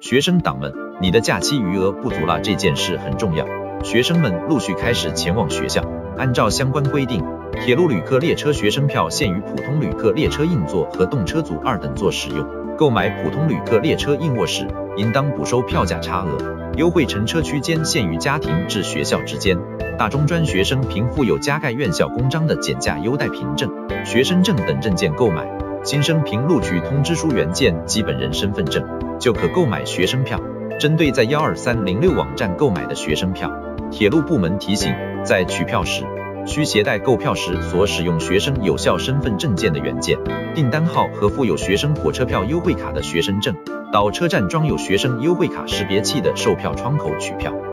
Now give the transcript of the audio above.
学生党们，你的假期余额不足了，这件事很重要。学生们陆续开始前往学校。按照相关规定，铁路旅客列车学生票限于普通旅客列车硬座和动车组2等座使用。购买普通旅客列车硬卧时，应当补收票价差额。优惠乘车区间限于家庭至学校之间。大中专学生凭附有加盖院校公章的减价优待凭证、学生证等证件购买。新生凭录取通知书原件及本人身份证就可购买学生票。针对在12306网站购买的学生票，铁路部门提醒，在取票时需携带购票时所使用学生有效身份证件的原件、订单号和附有学生火车票优惠卡的学生证，到车站装有学生优惠卡识别器的售票窗口取票。